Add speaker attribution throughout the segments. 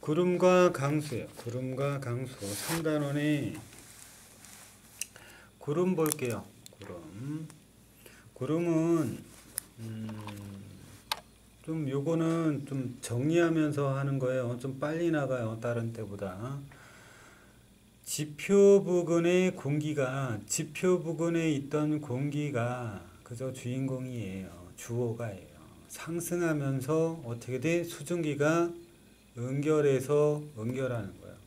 Speaker 1: 구름과 강수예요. 구름과 강수. 3단원에 구름 볼게요. 구름. 구름은 좀 요거는 좀 정리하면서 하는 거예요. 좀 빨리 나가요. 다른 때보다. 지표 부근의 공기가, 지표 부근에 있던 공기가 그저 주인공이에요. 주어가예요. 상승하면서 어떻게 돼? 수증기가 응결해서 응결하는 거예요.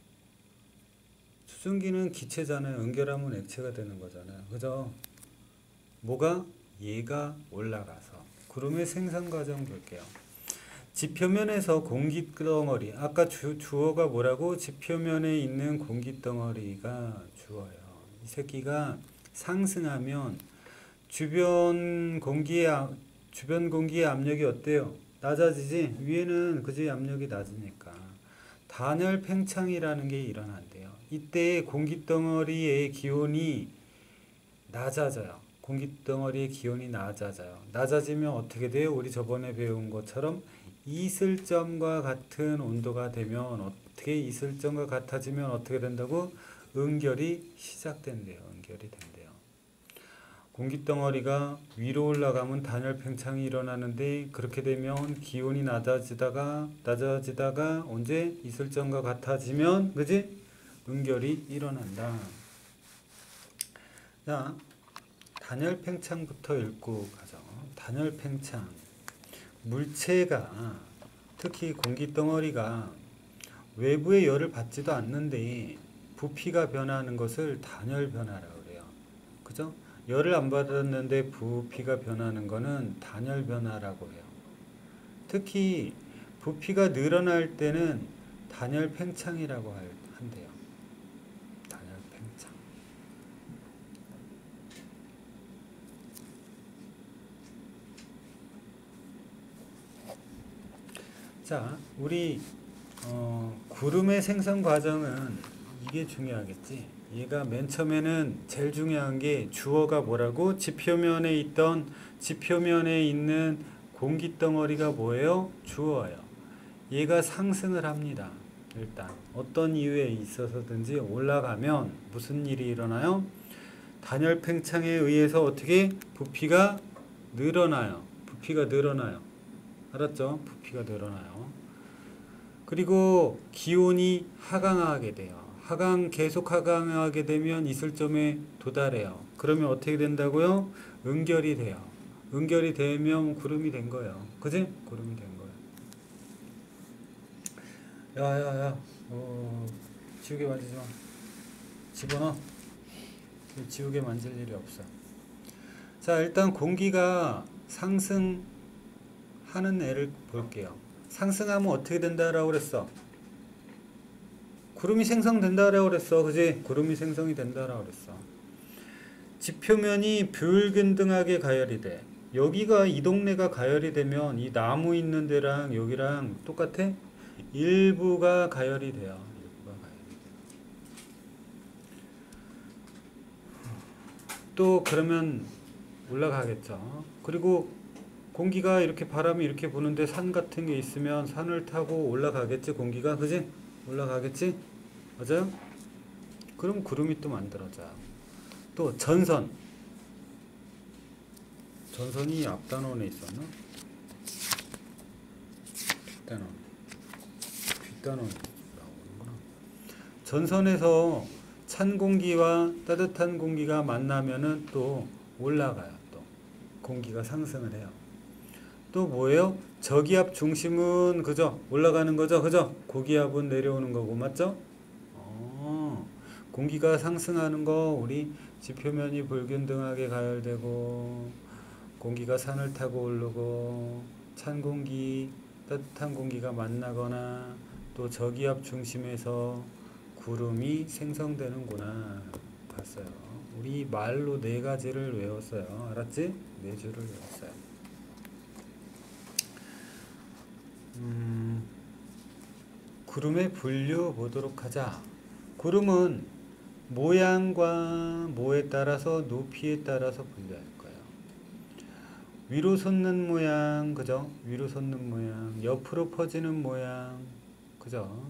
Speaker 1: 수증기는 기체잖아요. 응결하면 액체가 되는 거잖아요. 그죠? 뭐가? 얘가 올라가서. 구름의 생성 과정 볼게요. 지표면에서 공기덩어리. 아까 주어가 뭐라고? 지표면에 있는 공기덩어리가 주어요. 이 새끼가 상승하면 주변 공기의 압력이 어때요? 낮아지지? 위에는 그지 압력이 낮으니까. 단열 팽창이라는 게 일어난대요. 이때 공기덩어리의 기온이 낮아져요. 공기덩어리의 기온이 낮아져요. 낮아지면 어떻게 돼요? 우리 저번에 배운 것처럼 이슬점과 같은 온도가 되면 어떻게 이슬점과 같아지면 어떻게 된다고? 응결이 시작된대요. 응결이 된대요. 공기덩어리가 위로 올라가면 단열 팽창이 일어나는데 그렇게 되면 기온이 낮아지다가 언제 이슬점과 같아지면 그지? 응결이 일어난다. 자, 단열 팽창부터 읽고 가죠. 단열 팽창. 물체가 특히 공기덩어리가 외부의 열을 받지도 않는데 부피가 변하는 것을 단열 변화라고 그래요. 그죠? 열을 안 받았는데 부피가 변하는 거는 단열 변화라고 해요. 특히 부피가 늘어날 때는 단열 팽창이라고 한대요. 단열 팽창. 자, 우리 구름의 생성 과정은 이게 중요하겠지. 얘가 맨 처음에는 제일 중요한 게 주어가 뭐라고? 지표면에 있는 공기덩어리가 뭐예요? 주어예요. 얘가 상승을 합니다. 일단 어떤 이유에 있어서든지 올라가면 무슨 일이 일어나요? 단열 팽창에 의해서 어떻게? 부피가 늘어나요. 부피가 늘어나요. 알았죠? 부피가 늘어나요. 그리고 기온이 하강하게 돼요. 계속 하강하게 되면 이슬점에 도달해요. 그러면 어떻게 된다고요? 응결이 돼요. 응결이 되면 구름이 된 거예요. 그지? 구름이 된 거예요. 야야야, 지우개 만지지 마. 집어넣어. 지우개 만질 일이 없어. 자, 일단 공기가 상승하는 애를 볼게요. 상승하면 어떻게 된다라고 그랬어? 구름이 생성된다라고 그랬어. 그지? 구름이 생성이 된다라고 그랬어. 지표면이 불균등하게 가열이 돼. 여기가 이 동네가 가열이 되면 이 나무 있는 데랑 여기랑 똑같아? 일부가 가열이 돼요. 일부가 가열이 돼요. 또 그러면 올라가겠죠. 그리고 공기가 이렇게 바람이 이렇게 부는데 산 같은 게 있으면 산을 타고 올라가겠지. 공기가. 그지? 올라가겠지? 맞아요? 그럼 구름이 또 만들어져요. 또 전선이 앞단원에 있었나? 뒷단원 나오는구나. 전선에서 찬 공기와 따뜻한 공기가 만나면은 또 올라가요. 또 공기가 상승을 해요. 또 뭐예요? 저기압 중심은 그죠? 올라가는 거죠? 그죠? 고기압은 내려오는 거고 맞죠? 공기가 상승하는 거 우리 지표면이 불균등하게 가열되고 공기가 산을 타고 오르고 찬 공기, 따뜻한 공기가 만나거나 또 저기압 중심에서 구름이 생성되는구나. 봤어요. 우리 말로 4가지를 외웠어요. 알았지? 4줄을 외웠어요. 구름의 분류 보도록 하자. 구름은 모양과 모에 따라서 높이에 따라서 분류할 거예요. 위로 솟는 모양, 그죠? 위로 솟는 모양, 옆으로 퍼지는 모양, 그죠?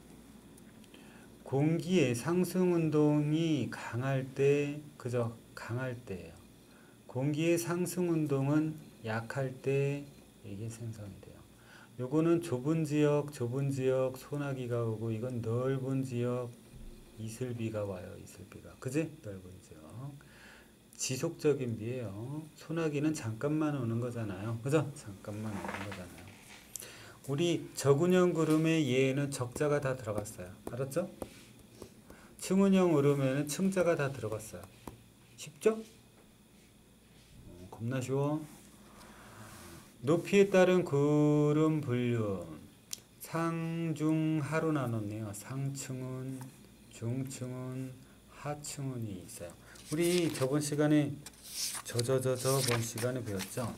Speaker 1: 공기의 상승 운동이 강할 때, 그죠? 강할 때예요. 공기의 상승 운동은 약할 때 이게 생성이 돼요. 요거는 좁은 지역 소나기가 오고, 이건 넓은 지역 이슬비가 와요. 이슬비가. 그지? 넓은 지역. 지속적인 비예요. 소나기는 잠깐만 오는 거잖아요. 그죠? 잠깐만 오는 거잖아요. 우리 저군형 구름의 예에는 적자가 다 들어갔어요. 알았죠? 층운형 오르면은 층자가 다 들어갔어요. 쉽죠? 겁나 쉬워. 높이에 따른 구름 분류. 상중하로 나눴네요. 상층운, 중층운, 하층운이 있어요. 우리 저번 시간에 저번 시간에 배웠죠?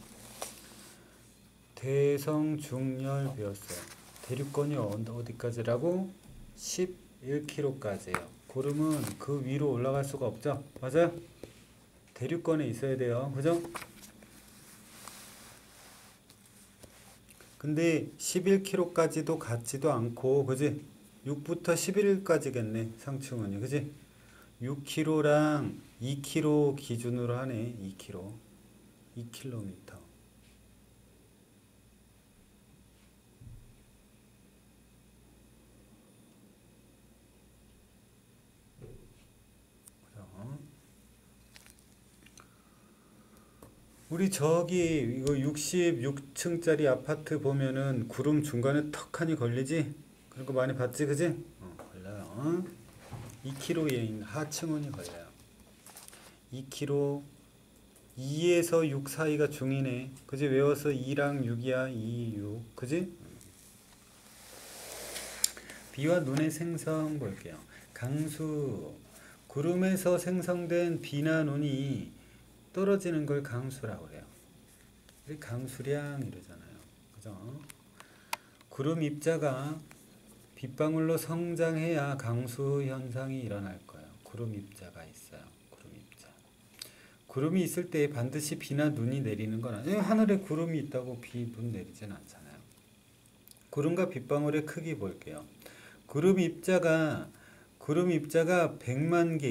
Speaker 1: 대성중열 배웠어요. 대륙권이 어디까지라고? 11km까지예요. 구름은 그 위로 올라갈 수가 없죠? 맞아요? 대륙권에 있어야 돼요. 그죠? 근데 11km까지도 같지도 않고, 그지? 6부터 11까지겠네, 상층은요. 그지? 6km랑 2km 기준으로 하네. 2km. 2km. 우리 저기 이거 66층짜리 아파트 보면은 구름 중간에 턱하니 걸리지? 그런 거 많이 봤지, 그지? 걸려요. 2km에 있는 하층원이 걸려요. 2km, 2에서 6 사이가 중이네. 그지? 외워서 2랑 6이야. 2, 6. 그지? 비와 눈의 생성 볼게요. 강수. 구름에서 생성된 비나 눈이 떨어지는 걸 강수라고 그래요. 강수량 이러잖아요. 그죠? 구름 입자가 빗방울로 성장해야 강수 현상이 일어날 거예요. 구름 입자가 있어요. 구름 입자. 구름이 있을 때 반드시 비나 눈이 내리는 건 아니에요. 하늘에 구름이 있다고 비, 눈 내리진 않잖아요. 구름과 빗방울의 크기 볼게요. 구름 입자가 100만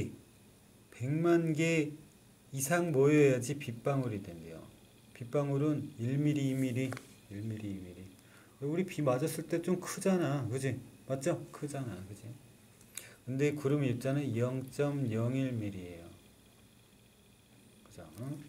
Speaker 1: 개 이상 모여야지 빗방울이 된대요. 빗방울은 1mm, 2mm, 1mm, 2mm. 우리 비 맞았을 때 좀 크잖아. 그지? 맞죠? 크잖아. 그지? 근데 구름 입자는 0.01mm예요. 그죠?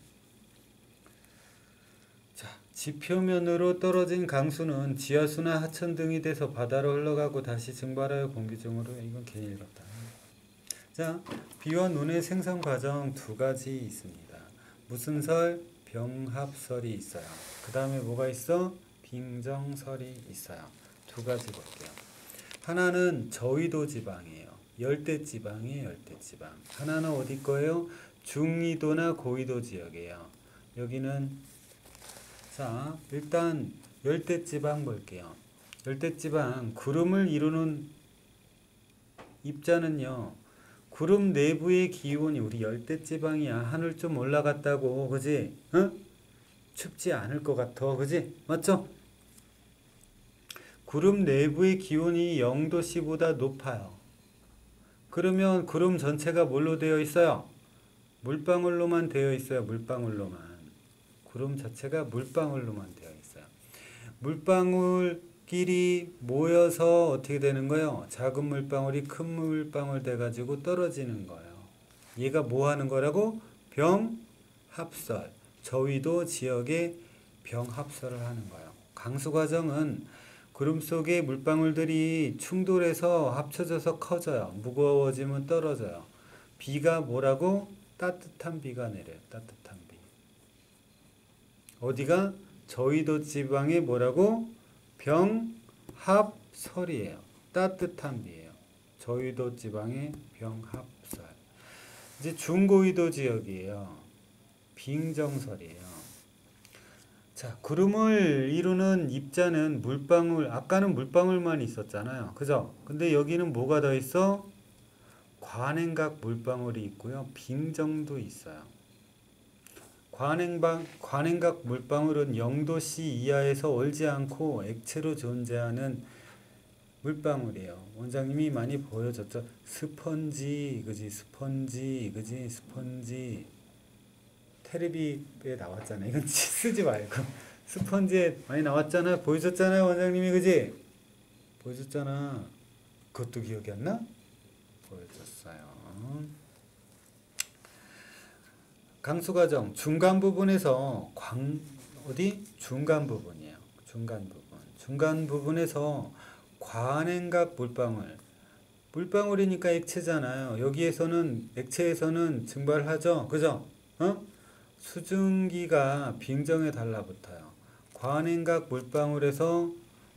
Speaker 1: 자, 지표면으로 떨어진 강수는 지하수나 하천 등이 돼서 바다로 흘러가고 다시 증발하여 공기 중으로. 이건 괜히 읽었다. 자, 비와 눈의 생성 과정 두 가지 있습니다. 무슨 설? 병합설이 있어요. 그 다음에 뭐가 있어? 빙정설이 있어요. 두 가지 볼게요. 하나는 저위도 지방이에요. 열대지방이에요. 열대지방. 하나는 어디 거예요? 중위도나 고위도 지역이에요. 여기는 자, 일단 열대지방 볼게요. 열대지방 구름을 이루는 입자는요. 구름 내부의 기온이 우리 열대지방이야. 하늘 좀 올라갔다고, 그지? 어? 춥지 않을 것 같아, 그지? 맞죠? 구름 내부의 기온이 0도씨보다 높아요. 그러면 구름 전체가 뭘로 되어 있어요? 물방울로만 되어 있어요. 물방울로만. 구름 자체가 물방울로만 되어 있어요. 물방울끼리 모여서 어떻게 되는 거예요? 작은 물방울이 큰 물방울 돼가지고 떨어지는 거예요. 얘가 뭐 하는 거라고? 병합설. 저위도 지역의 병합설을 하는 거예요. 강수 과정은 구름 속의 물방울들이 충돌해서 합쳐져서 커져요. 무거워지면 떨어져요. 비가 뭐라고? 따뜻한 비가 내려요. 따뜻한 비. 어디가? 저위도 지방에 뭐라고? 병합설이에요. 따뜻한 비예요. 저위도 지방의 병합설. 이제 중고위도 지역이에요. 빙정설이에요. 자, 구름을 이루는 입자는 물방울, 아까는 물방울만 있었잖아요. 그죠? 근데 여기는 뭐가 더 있어? 관행각 물방울이 있고요. 빙정도 있어요. 관행각 물방울은 0도씨 이하에서 얼지 않고 액체로 존재하는 물방울이에요. 원장님이 많이 보여줬죠. 스펀지, 그지? 스펀지, 그지? 스펀지. 테레비에 나왔잖아. 이건 쓰지 말고. 스펀지에 많이 나왔잖아. 보여줬잖아요. 원장님이, 그지? 보여줬잖아. 그것도 기억이 안 나? 보여줬어요. 강수과정 중간 부분에서 어디? 중간 부분이에요. 중간 부분. 중간 부분에서 관행각 물방울이니까 액체잖아요. 여기에서는 액체에서는 증발하죠. 그죠? 수증기가 빙정에 달라붙어요. 관행각 물방울에서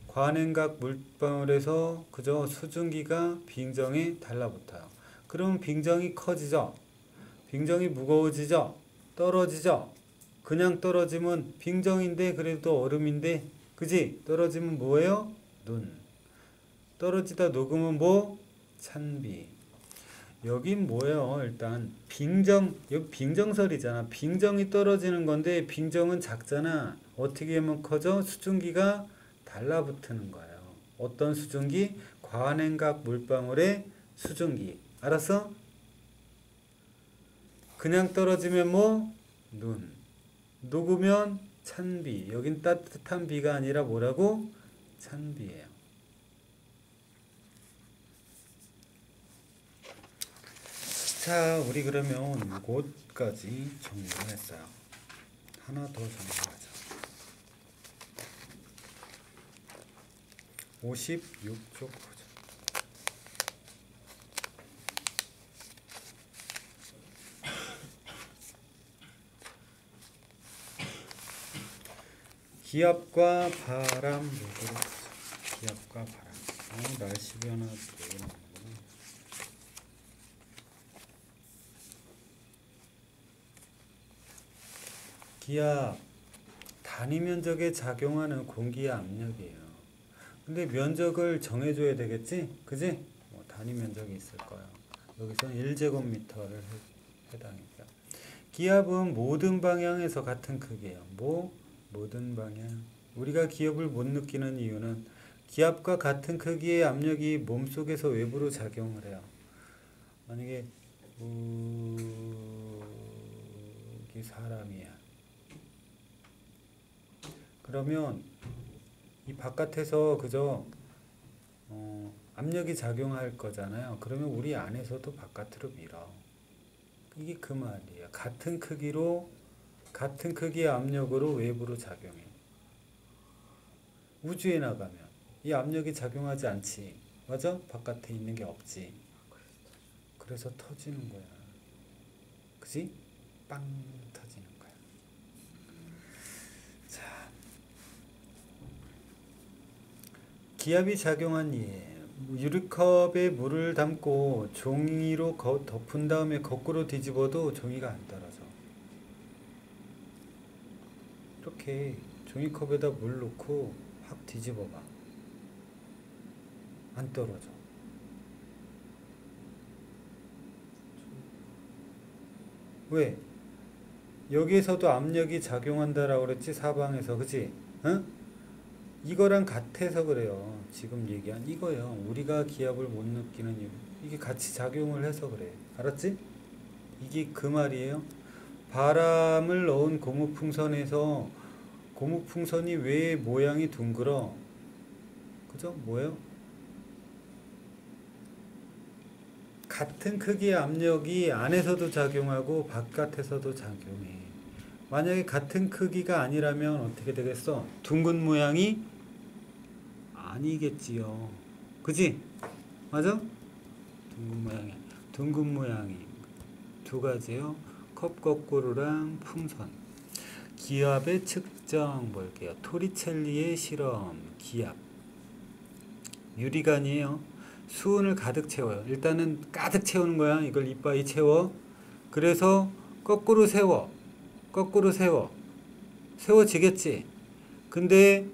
Speaker 1: 그죠? 수증기가 빙정에 달라붙어요. 그러면 빙정이 커지죠. 빙정이 무거워지죠. 떨어지죠. 그냥 떨어지면 빙정인데 그래도 얼음인데 그지? 떨어지면 뭐예요? 눈. 떨어지다 녹으면 뭐? 찬비. 여긴 뭐예요? 일단 여기 빙정설이잖아. 빙정이 떨어지는 건데 빙정은 작잖아. 어떻게 하면 커져? 수증기가 달라붙는 거예요. 어떤 수증기? 관행각 물방울의 수증기. 알았어? 그냥 떨어지면 뭐? 눈. 녹으면 찬비. 여긴 따뜻한 비가 아니라 뭐라고? 찬비예요. 자, 우리 그러면 이곳까지 정리를 했어요. 하나 더 정리하자. 56쪽 보자. 기압과 바람 요구를 보자. 기압과 바람. 날씨 변화 얘기 나오는구나. 기압, 단위 면적에 작용하는 공기의 압력이에요. 근데 면적을 정해줘야 되겠지? 그지? 단위 면적이 있을 거야. 여기서는 1제곱미터를 해당이고요. 기압은 모든 방향에서 같은 크기예요. 모든 방향. 우리가 기압을 못 느끼는 이유는 기압과 같은 크기의 압력이 몸속에서 외부로 작용을 해요. 만약에 여기 사람이야. 그러면 이 바깥에서 그저 압력이 작용할 거잖아요. 그러면 우리 안에서도 바깥으로 밀어. 이게 그 말이에요. 같은 크기의 압력으로 외부로 작용해. 우주에 나가면 이 압력이 작용하지 않지. 맞아? 바깥에 있는 게 없지. 그래서 터지는 거야. 그지? 빵 터지는 거야. 자, 기압이 작용한 예. 유리컵에 물을 담고 종이로 덮은 다음에 거꾸로 뒤집어도 종이가 안 떨어져. 이렇게 종이컵에다 물 넣고 확 뒤집어봐. 안 떨어져. 왜? 여기에서도 압력이 작용한다라고 그랬지, 사방에서. 그치? 응? 이거랑 같아서 그래요. 지금 얘기한 이거예요. 우리가 기압을 못 느끼는 이유. 이게 같이 작용을 해서 그래. 알았지? 이게 그 말이에요. 바람을 넣은 고무풍선에서 고무풍선이 왜 모양이 둥글어? 그죠? 뭐예요? 같은 크기의 압력이 안에서도 작용하고 바깥에서도 작용해. 만약에 같은 크기가 아니라면 어떻게 되겠어? 둥근 모양이 아니겠지요. 그지? 맞아? 둥근 모양이 두 가지요. 컵 거꾸로랑 풍선. 기압의 측정 볼게요. 토리첼리의 실험. 기압. 유리관이에요. 수은을 가득 채워요. 일단은 가득 채우는 거야. 이걸 이빠이 채워. 그래서 거꾸로 세워. 세워지겠지. 근데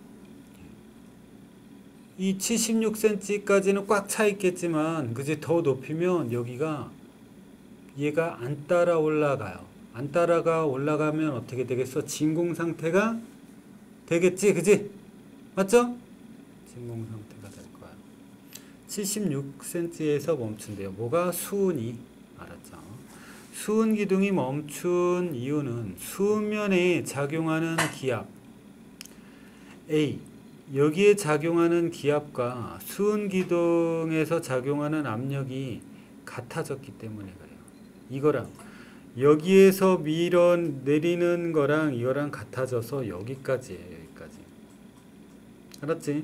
Speaker 1: 이 76cm까지는 꽉 차 있겠지만, 그지? 더 높이면 여기가 얘가 안 따라 올라가요. 안 따라가 올라가면 어떻게 되겠어? 진공 상태가 되겠지, 그지? 맞죠? 진공 상태가 될 거야. 76cm에서 멈춘대요. 뭐가? 수은이. 알았죠? 수은 기둥이 멈춘 이유는 수면에 작용하는 기압 A, 여기에 작용하는 기압과 수은 기둥에서 작용하는 압력이 같아졌기 때문에 그래요. 이거랑 여기에서 밀어 내리는 거랑 이거랑 같아져서 여기까지예요. 여기까지. 알았지?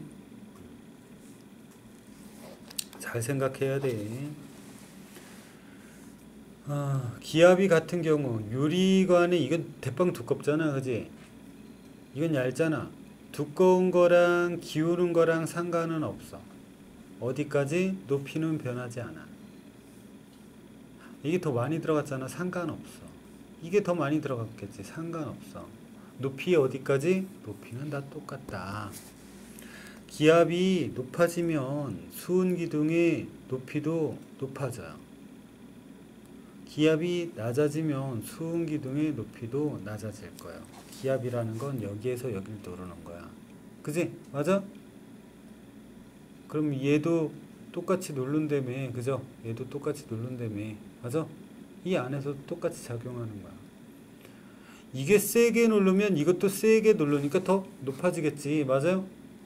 Speaker 1: 잘 생각해야 돼. 기압이 같은 경우 유리관이 이건 대빵 두껍잖아. 그지? 이건 얇잖아. 두꺼운 거랑 기울은 거랑 상관은 없어. 어디까지? 높이는 변하지 않아. 이게 더 많이 들어갔잖아. 상관없어. 이게 더 많이 들어갔겠지. 상관없어. 높이 어디까지? 높이는 다 똑같다. 기압이 높아지면 수은 기둥의 높이도 높아져요. 기압이 낮아지면 수은 기둥의 높이도 낮아질 거예요. 기압이라는 건 여기에서 여기를 누르는 거야. 그지? 맞아? 그럼 얘도 똑같이 누른다며. 그죠? 얘도 똑같이 누른다며. 맞아? 이 안에서 똑같이 작용하는 거야. 이게 세게 누르면 이것도 세게 누르니까 더 높아지겠지. 맞아요?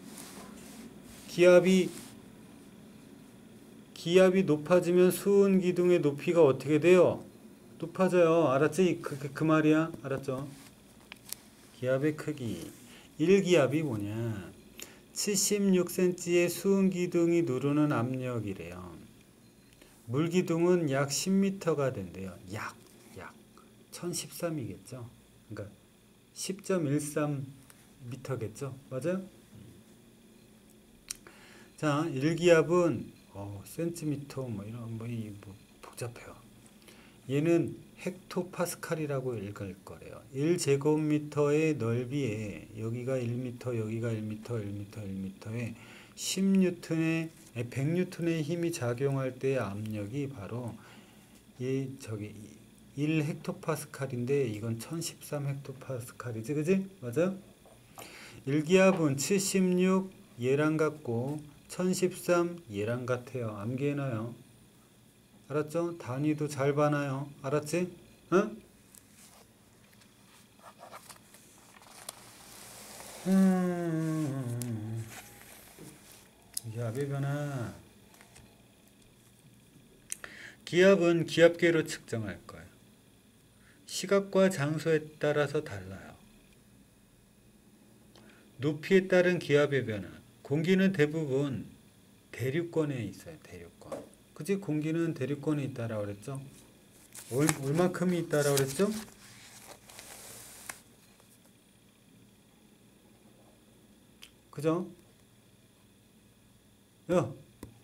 Speaker 1: 기압이 높아지면 수은 기둥의 높이가 어떻게 돼요? 높아져요. 알았지? 그 말이야. 알았죠? 기압의 크기. 1기압이 뭐냐? 76cm의 수은 기둥이 누르는 압력이래요. 물 기둥은 약 10m가 된대요. 약 1013이겠죠. 그러니까 10.13m겠죠. 맞아요? 자, 1기압은 센티미터 뭐 복잡해요. 얘는 헥토파스칼이라고 읽을 거래요. 1제곱미터의 넓이에 여기가 1m, 여기가 1m, 1m, 1m에 10N의 100N의 힘이 작용할 때의 압력이 바로 1헥토파스칼인데 이건 1013헥토파스칼이지, 그지? 맞아? 1기압은 76 얘랑 같고 1013 얘랑 같아요. 암기해놔요. 알았죠? 단위도 잘 봐놔요. 알았지? 응? 기압의 변화. 기압은 기압계로 측정할 거예요. 시각과 장소에 따라서 달라요. 높이에 따른 기압의 변화. 공기는 대부분 대류권에 있어요. 대류권. 그치? 공기는 대류권에 있다라고 그랬죠? 얼마큼이 있다라고 그랬죠? 그죠? 야!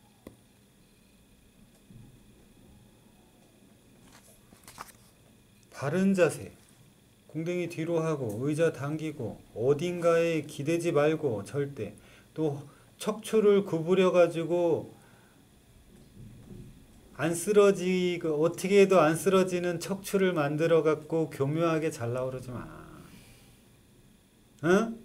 Speaker 1: 바른 자세. 공댕이 뒤로 하고 의자 당기고 어딘가에 기대지 말고 절대. 또 척추를 구부려 가지고 안 쓰러지고 어떻게 해도 안 쓰러지는 척추를 만들어 갖고 교묘하게 잘라고 그러지 마. 응?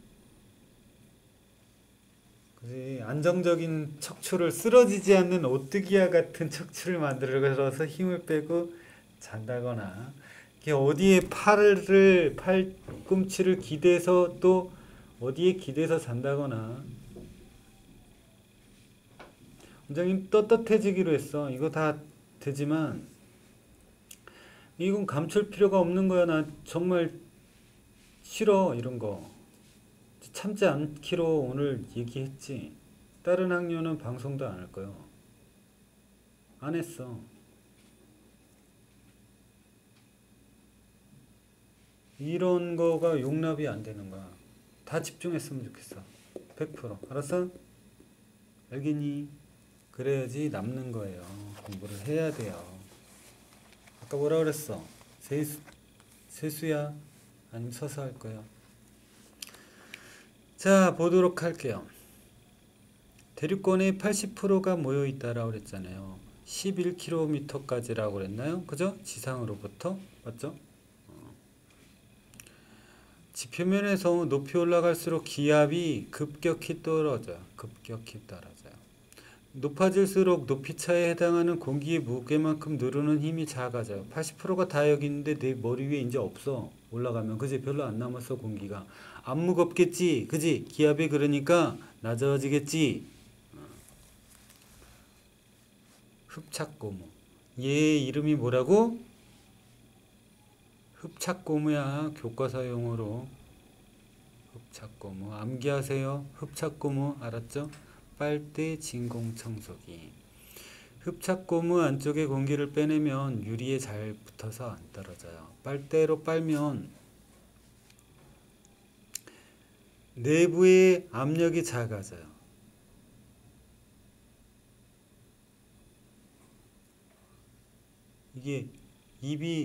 Speaker 1: 그지? 안정적인 척추를 쓰러지지 않는 오뚜기와 같은 척추를 만들어서 힘을 빼고 잔다거나 어디에 팔꿈치를 기대서 또 어디에 기대서 잔다거나. 원장님 떳떳해지기로 했어. 이거 다 되지만 이건 감출 필요가 없는 거야. 나 정말 싫어 이런 거. 참지 않기로 오늘 얘기했지. 다른 학년은 방송도 안 할 거예요. 안 했어. 이런 거가 용납이 안 되는 거야. 다 집중했으면 좋겠어. 100%. 알았어? 알겠니? 그래야지 남는 거예요. 공부를 해야 돼요. 아까 뭐라 그랬어? 세수야? 아니면 서서 할 거야? 자, 보도록 할게요. 대륙권의 80%가 모여 있다라고 그랬잖아요. 11km까지라고 그랬나요? 그죠? 지상으로부터. 맞죠? 지표면에서 높이 올라갈수록 기압이 급격히 떨어져요. 급격히 떨어져요. 높아질수록 높이 차에 해당하는 공기의 무게만큼 누르는 힘이 작아져요. 80%가 다 여기 있는데 내 머리 위에 이제 없어. 올라가면 그지? 별로 안 남았어 공기가. 안 무겁겠지? 그지? 기압이 그러니까 낮아지겠지? 흡착고무. 얘 이름이 뭐라고? 흡착고무야. 교과서 용어로. 흡착고무. 암기하세요. 흡착고무 알았죠? 빨대 진공청소기. 흡착고무 안쪽에 공기를 빼내면 유리에 잘 붙어서 안 떨어져요. 빨대로 빨면 내부의 압력이 작아져요. 이게 이게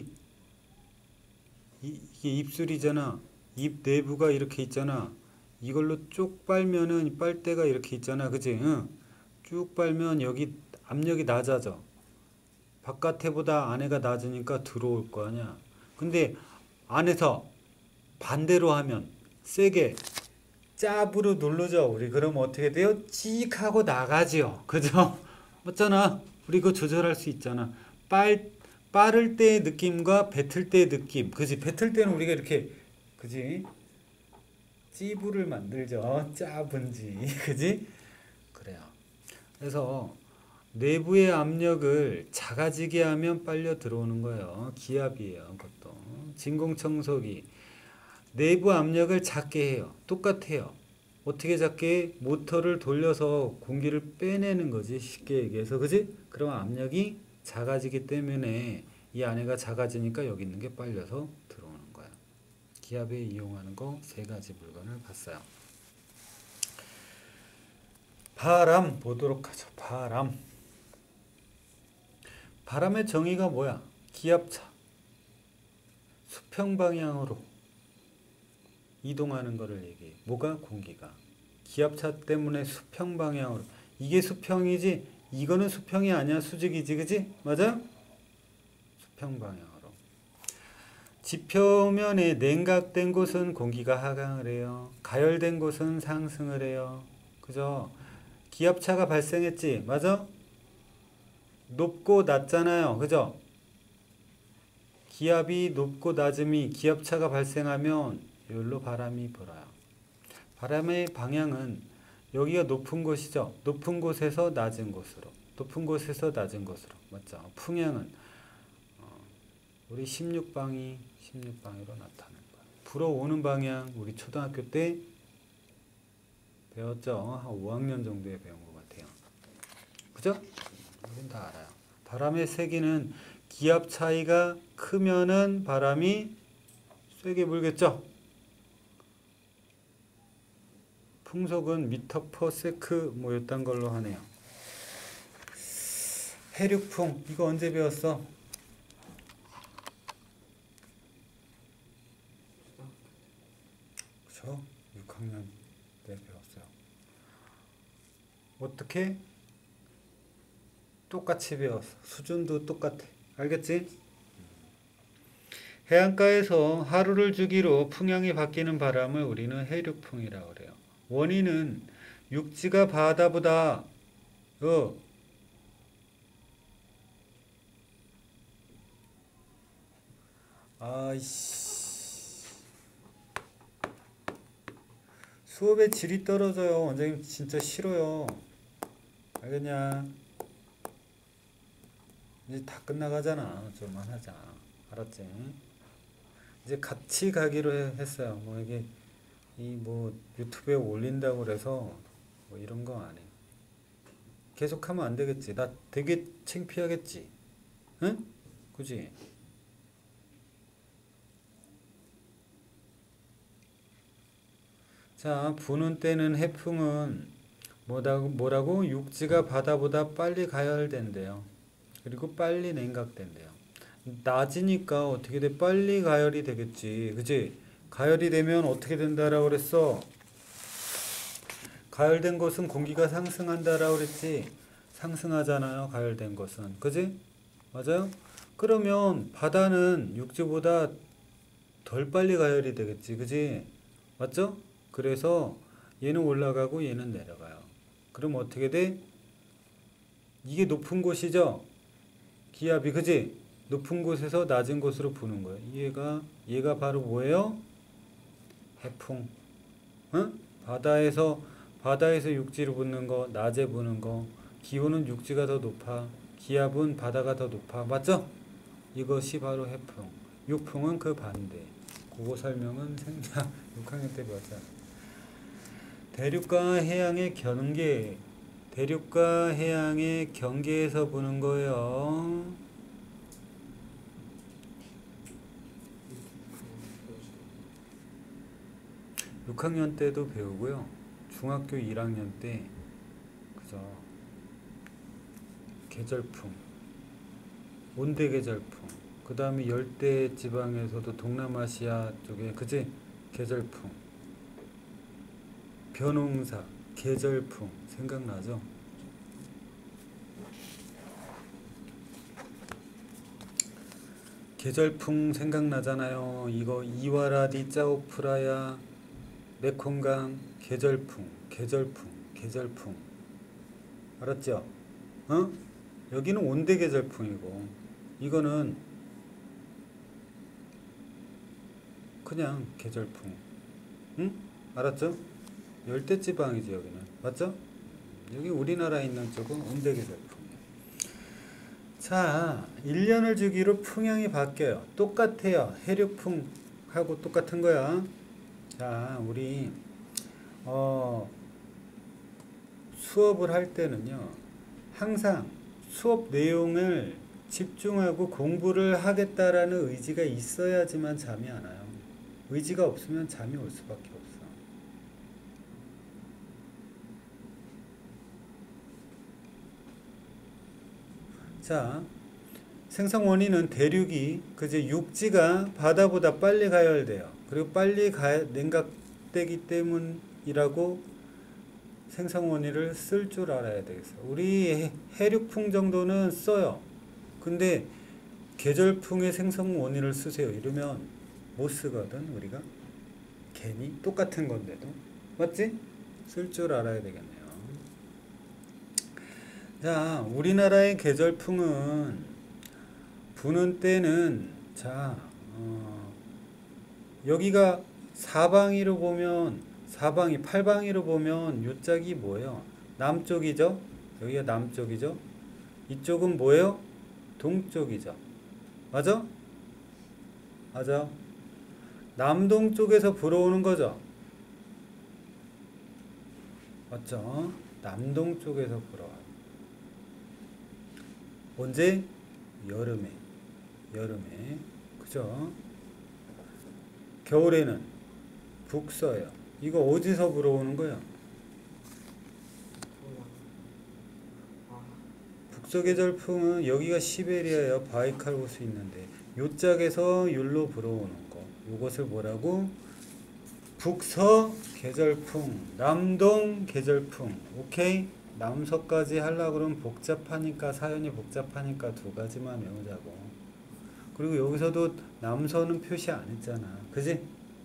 Speaker 1: 입술이잖아. 입 내부가 이렇게 있잖아. 이걸로 쭉 빨면은 빨대가 이렇게 있잖아. 그치? 응. 쭉 빨면 여기 압력이 낮아져. 바깥에보다 안에가 낮으니까 들어올 거 아니야. 근데 안에서 반대로 하면 세게 짭으로 누르죠. 우리 그럼 어떻게 돼요? 찍 하고 나가지요. 그죠? 맞잖아. 우리 그거 조절할 수 있잖아. 빠를 때의 느낌과 뱉을 때의 느낌. 그지? 뱉을 때는 우리가 이렇게 그지? 찌부를 만들죠. 짜분지. 그지? 그래요. 그래서 내부의 압력을 작아지게 하면 빨려 들어오는 거예요. 기압이에요. 그것도. 진공청소기. 내부 압력을 작게 해요. 똑같아요. 어떻게 작게 해? 모터를 돌려서 공기를 빼내는 거지. 쉽게 얘기해서. 그지? 그럼 압력이 작아지기 때문에 이 안에가 작아지니까 여기 있는 게 빨려서 들어오는 거야. 기압에 이용하는 거 세 가지 물건을 봤어요. 바람 보도록 하죠. 바람. 바람의 정의가 뭐야? 기압차. 수평 방향으로 이동하는 거를 얘기해. 뭐가? 공기가. 기압차 때문에 수평 방향으로. 이게 수평이지 이거는 수평이 아니야. 수직이지. 그지? 맞아? 수평 방향으로. 지표면에 냉각된 곳은 공기가 하강을 해요. 가열된 곳은 상승을 해요. 그죠? 기압차가 발생했지. 맞아? 높고 낮잖아요. 그죠? 기압이 높고 낮음이 기압차가 발생하면 여기로 바람이 불어요. 바람의 방향은 여기가 높은 곳이죠. 높은 곳에서 낮은 곳으로. 높은 곳에서 낮은 곳으로. 맞죠? 풍향은 우리 16방이 16방으로 나타나는 거예요. 불어오는 방향 우리 초등학교 때 배웠죠? 한 5학년 정도에 배운 것 같아요. 그죠? 우린 다 알아요. 바람의 세기는 기압 차이가 크면은 바람이 세게 불겠죠? 풍속은 미터 퍼 세크 뭐였단 걸로 하네요. 해륙풍 이거 언제 배웠어? 그쵸? 6학년 때 배웠어요. 어떻게? 똑같이 배웠어. 수준도 똑같아. 알겠지? 해안가에서 하루를 주기로 풍향이 바뀌는 바람을 우리는 해륙풍이라고 그래요. 원인은 육지가 바다보다 수업의 질이 떨어져요. 원장님 진짜 싫어요. 알겠냐? 이제 다 끝나가잖아. 좀만 하자. 알았지? 이제 같이 가기로 했어요. 뭐 이게 뭐 유튜브에 올린다고 그래서 뭐 이런 거 안 해. 계속하면 안 되겠지. 나 되게 창피하겠지. 응? 그지? 자, 부는 때는 해풍은 뭐라고? 육지가 바다보다 빨리 가열된대요. 그리고 빨리 냉각된대요. 낮이니까 어떻게 돼? 빨리 가열이 되겠지. 그지? 가열이 되면 어떻게 된다라고 그랬어? 가열된 것은 공기가 상승한다라고 그랬지. 상승하잖아요. 가열된 것은. 그지? 맞아요? 그러면 바다는 육지보다 덜 빨리 가열이 되겠지. 그지? 맞죠? 그래서 얘는 올라가고 얘는 내려가요. 그럼 어떻게 돼? 이게 높은 곳이죠. 기압이 그지? 높은 곳에서 낮은 곳으로 부는 거예요. 얘가 바로 뭐예요? 해풍. 응? 바다에서 육지로 부는 거, 낮에 부는 거. 기온은 육지가 더 높아. 기압은 바다가 더 높아. 맞죠? 이것이 바로 해풍. 육풍은 그 반대. 그거 설명은 생략 6학년 때 배웠잖아. 대륙과 해양의 경계. 대륙과 해양의 경계에서 부는 거예요. 6학년 때도 배우고요. 중학교 1학년 때 그죠? 계절풍, 온대 계절풍. 그 다음에 열대 지방에서도 동남아시아 쪽에 그지? 계절풍, 변홍사, 계절풍 생각나죠? 계절풍 생각나잖아요. 이거 이와라디 짜오프라야 메콩강 계절풍 알았죠? 어? 여기는 온대 계절풍이고 이거는 그냥 계절풍. 응? 알았죠? 열대지방이지 여기는. 맞죠? 여기 우리나라에 있는 쪽은 온대 계절풍. 자, 1년을 주기로 풍향이 바뀌어요. 똑같아요. 해류풍하고 똑같은 거야. 자, 우리 수업을 할 때는요. 항상 수업 내용을 집중하고 공부를 하겠다라는 의지가 있어야지만 잠이 안 와요. 의지가 없으면 잠이 올 수밖에 없어. 자, 생성 원인은 대륙이 그제 육지가 바다보다 빨리 가열돼요. 그리고 빨리 냉각되기 때문이라고 생성 원인을 쓸 줄 알아야 되겠어요. 우리 해륙풍 정도는 써요. 근데 계절풍의 생성 원인을 쓰세요. 이러면 못 쓰거든 우리가. 괜히 똑같은 건데도. 맞지? 쓸 줄 알아야 되겠네요. 자, 우리나라의 계절풍은 부는 때는 자, 여기가 사방이로 보면 팔방이로 보면 요 짝이 뭐예요? 남쪽이죠? 여기가 남쪽이죠? 이쪽은 뭐예요? 동쪽이죠? 맞아? 맞아? 남동쪽에서 불어오는 거죠? 맞죠? 남동쪽에서 불어와요. 언제? 여름에. 그죠? 겨울에는 북서예요. 이거 어디서 불어오는 거야? 북서계절풍은 여기가 시베리아예요. 바이칼 호수 있는데 요 짝에서 율로 불어오는 거. 이것을 뭐라고? 북서계절풍, 남동계절풍. 오케이? 남서까지 하려고 그러면 복잡하니까 사연이 복잡하니까 두 가지만 외우자고. 그리고 여기서도 남서는 표시 안 했잖아. 그지?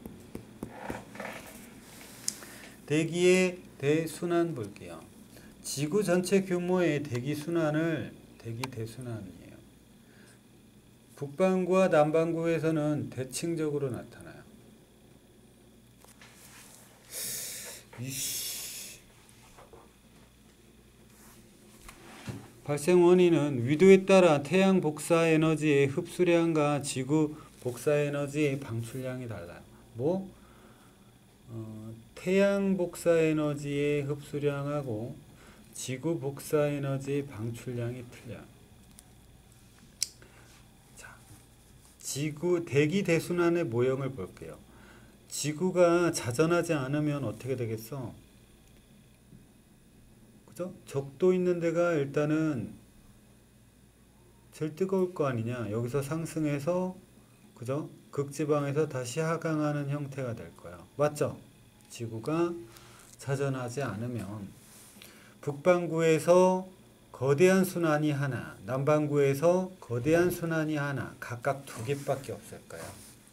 Speaker 1: 대기의 대순환 볼게요. 지구 전체 규모의 대기 대순환이에요. 북반구와 남반구에서는 대칭적으로 나타나요. 발생 원인은 위도에 따라 태양 복사 에너지의 흡수량과 지구 복사 에너지의 방출량이 달라요. 태양 복사 에너지의 흡수량하고 지구 복사 에너지의 방출량이 틀려요. 자, 대기 대순환의 모형을 볼게요. 지구가 자전하지 않으면 어떻게 되겠어? 그죠? 적도 있는 데가 일단은 제일 뜨거울 거 아니냐. 여기서 상승해서 그죠? 극지방에서 다시 하강하는 형태가 될 거야. 맞죠? 지구가 자전하지 않으면 북반구에서 거대한 순환이 하나, 남반구에서 거대한 순환이 하나, 각각 두 개밖에 없을 거야.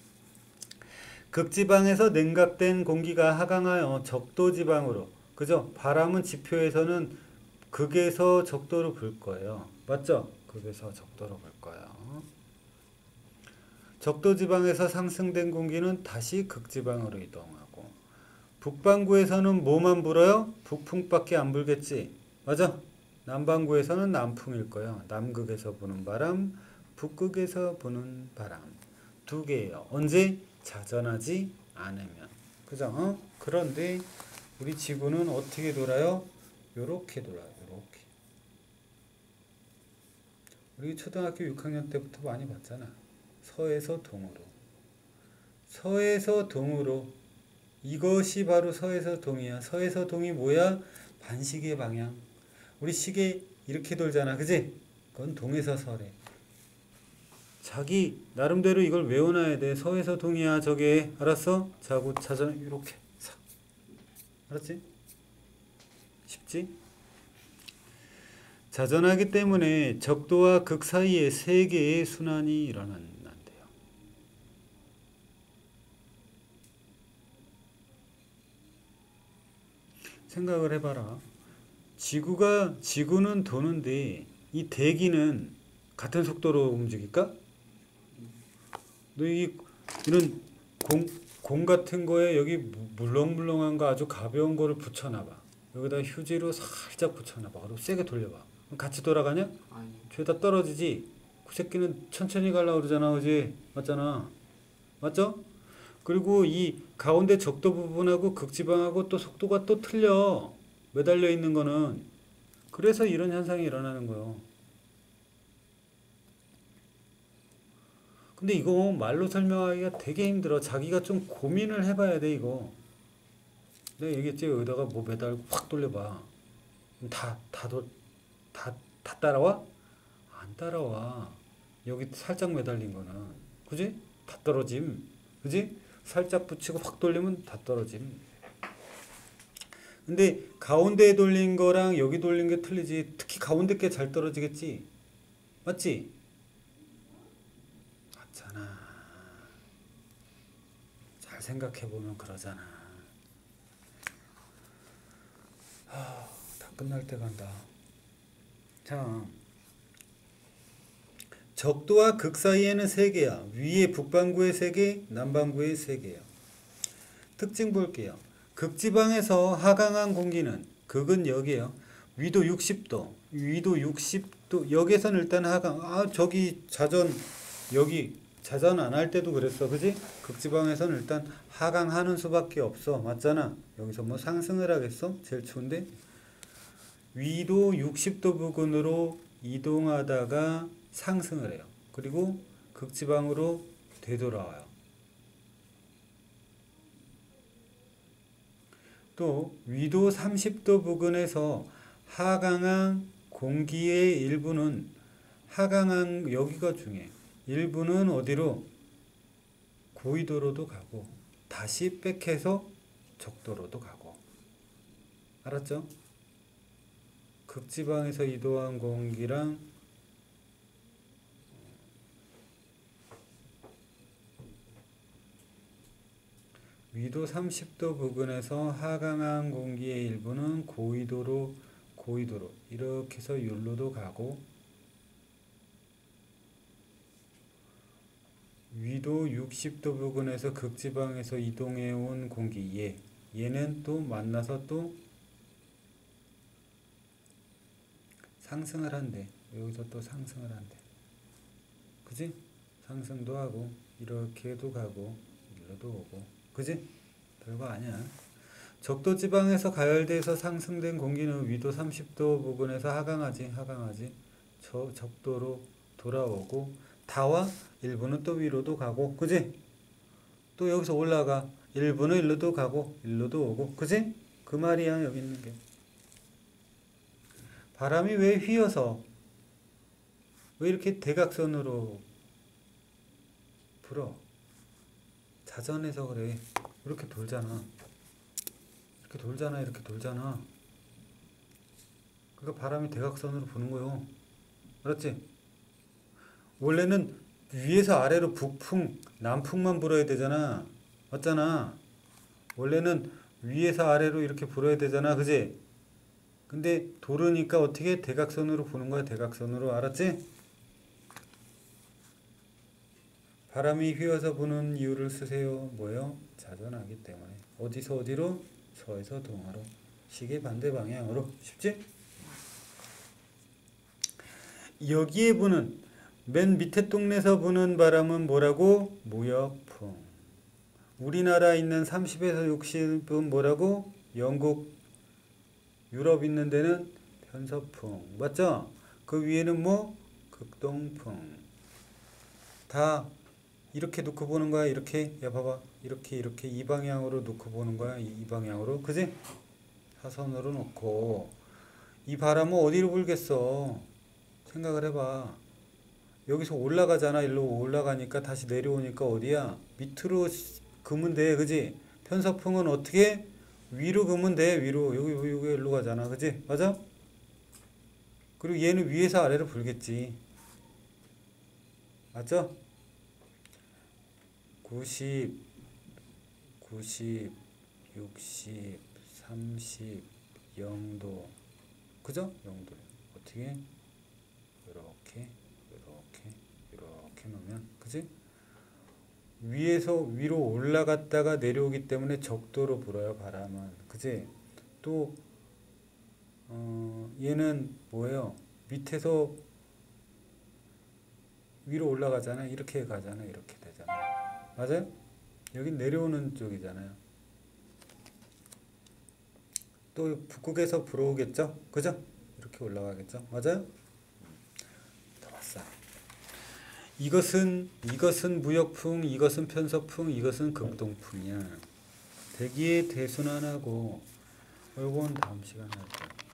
Speaker 1: 극지방에서 냉각된 공기가 하강하여 적도지방으로, 그죠? 바람은 지표에서는 극에서 적도로 불 거예요. 맞죠? 극에서 적도로 불 거예요. 적도 지방에서 상승된 공기는 다시 극지방으로 이동하고, 북반구에서는 뭐만 불어요? 북풍밖에 안 불겠지. 맞아? 남반구에서는 남풍일 거예요. 남극에서 부는 바람, 북극에서 부는 바람. 두 개예요. 언제? 자전하지 않으면. 그죠? 그런데 우리 지구는 어떻게 돌아요? 요렇게 돌아요. 요렇게. 우리 초등학교 6학년 때부터 많이 봤잖아. 서에서 동으로. 서에서 동으로. 이것이 바로 서에서 동이야. 서에서 동이 뭐야? 반시계 방향. 우리 시계 이렇게 돌잖아. 그지? 그건 동에서 서래. 자기 나름대로 이걸 외워놔야 돼. 서에서 동이야. 저게. 알았어? 자고 자전 이렇게. 알았지? 쉽지? 자전하기 때문에 적도와 극 사이에 세 개의 순환이 일어난대요. 생각을 해봐라. 지구는 도는데 이 대기는 같은 속도로 움직일까? 너 이런 공 같은 거에 여기 물렁물렁한 거 아주 가벼운 거를 붙여놔봐. 여기다 휴지로 살짝 붙여놔봐. 그리고 세게 돌려봐. 그럼 같이 돌아가냐?
Speaker 2: 아니.
Speaker 1: 죄다 떨어지지. 그 새끼는 천천히 가려고 그러잖아. 그지? 맞잖아. 맞죠? 그리고 이 가운데 적도 부분하고 극지방하고 또 속도가 또 틀려. 매달려 있는 거는. 그래서 이런 현상이 일어나는 거예요. 근데 이거 말로 설명하기가 되게 힘들어. 자기가 좀 고민을 해봐야 돼, 이거. 내가 얘기했지, 여기다가 뭐 매달고 확 돌려봐. 다 따라와? 안 따라와. 여기 살짝 매달린 거는. 그지? 다 떨어짐. 그지? 살짝 붙이고 확 돌리면 다 떨어짐. 근데 가운데에 돌린 거랑 여기 돌린 게 틀리지. 특히 가운데 게 잘 떨어지겠지. 맞지? 맞잖아. 잘 생각해보면 그러잖아. 다 끝날 때 간다. 자, 적도와 극 사이에는 세 개야. 위에 북반구에 세 개, 남반구에 세 개야. 특징 볼게요. 극지방에서 하강한 공기는, 극은 여기에요. 위도 60도, 위도 60도, 여기에서는 일단 하강. 저기 여기 자전 안 할 때도 그랬어. 그지? 극지방에서는 일단 하강하는 수밖에 없어. 맞잖아? 여기서 뭐 상승을 하겠어? 제일 추운데? 위도 60도 부근으로 이동하다가 상승을 해요. 그리고 극지방으로 되돌아와요. 또 위도 30도 부근에서 하강한 공기의 일부는 하강한 여기가 중요해. 일부는 어디로? 고위도로도 가고 다시 백해서 적도로도 가고. 알았죠? 극지방에서 이동한 공기랑 위도 30도 부근에서 하강한 공기의 일부는 고위도로 이렇게 해서 율로도 가고, 위도 60도 부근에서 극지방에서 이동해 온 공기 얘는 또 만나서 또 상승을 한대. 여기서 또 상승을 한대. 그지? 상승도 하고 이렇게도 가고 일로도 오고. 그지? 별거 아니야. 적도 지방에서 가열대에서 상승된 공기는 위도 30도 부근에서 하강하지. 적도로 돌아오고, 다와 일부는 또 위로도 가고. 그지? 또 여기서 올라가. 일부는 일로도 가고 일로도 오고. 그지? 그 말이야. 여기 있는 게. 바람이 왜 휘어서 왜 이렇게 대각선으로 불어? 자전해서 그래. 이렇게 돌잖아. 이렇게 돌잖아. 그러니까 바람이 대각선으로 부는 거요. 알았지? 원래는 위에서 아래로 북풍, 남풍만 불어야 되잖아. 맞잖아. 원래는 위에서 아래로 이렇게 불어야 되잖아. 그지? 근데 도르니까 어떻게 대각선으로 보는 거야? 대각선으로. 알았지? 바람이 휘어서 부는 이유를 쓰세요. 뭐예요? 자전하기 때문에. 어디서 어디로? 서에서 동으로. 시계 반대 방향으로. 쉽지? 여기에 부는 맨 밑에 동네에서 부는 바람은 뭐라고? 무역풍. 우리나라 있는 30에서 60은 뭐라고? 영국, 유럽 있는 데는 편서풍. 맞죠? 그 위에는 뭐? 극동풍. 다 이렇게 놓고 보는 거야. 이렇게. 야 봐봐. 이렇게 이 방향으로 놓고 보는 거야. 이 방향으로. 그지? 사선으로 놓고. 이 바람은 어디로 불겠어? 생각을 해봐. 여기서 올라가잖아. 일로 올라가니까 다시 내려오니까 어디야? 밑으로 그면 돼. 그지? 편서풍은 어떻게? 위로 그면 돼. 위로. 여기 일로 가잖아. 그지? 맞아? 그리고 얘는 위에서 아래로 불겠지. 맞죠? 90, 60, 30, 0도. 그죠? 0도. 어떻게? 이렇게 놓으면, 그지? 위에서 위로 올라갔다가 내려오기 때문에 적도로 불어요, 바람은. 그지? 또, 얘는 뭐예요? 밑에서 위로 올라가잖아. 이렇게 가잖아. 이렇게 되잖아. 맞아요? 여긴 내려오는 쪽이잖아요. 또 북극에서 불어오겠죠? 그죠? 이렇게 올라가겠죠? 맞아요? 더 왔어. 이것은 무역풍, 이것은 편서풍, 이것은 극동풍이야. 대기의 대순환하고 요건 다음 시간에 할 거야.